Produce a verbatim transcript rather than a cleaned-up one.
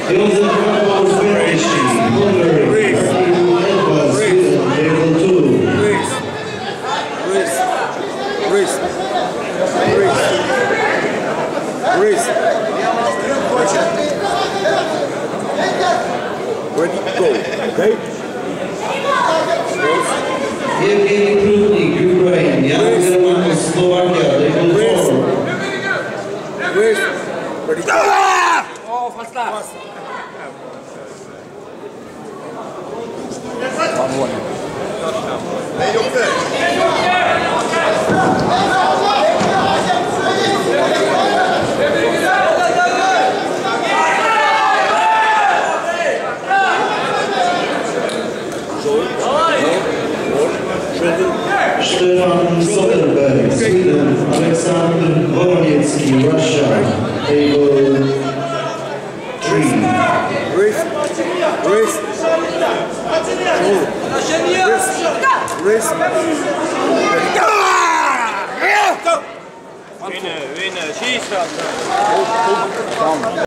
Ready, go, okay? Evgeny Krupnik, Ukraine, Jan German, Slovakia, they go forward. Ready, go! Oh, fast start. One, one. Hey, you're Stefan Soderberg, Sweden, Alexander Voroniecki, Russia, table three. Wrist, wrist, wrist, wrist. Winner, winner, she's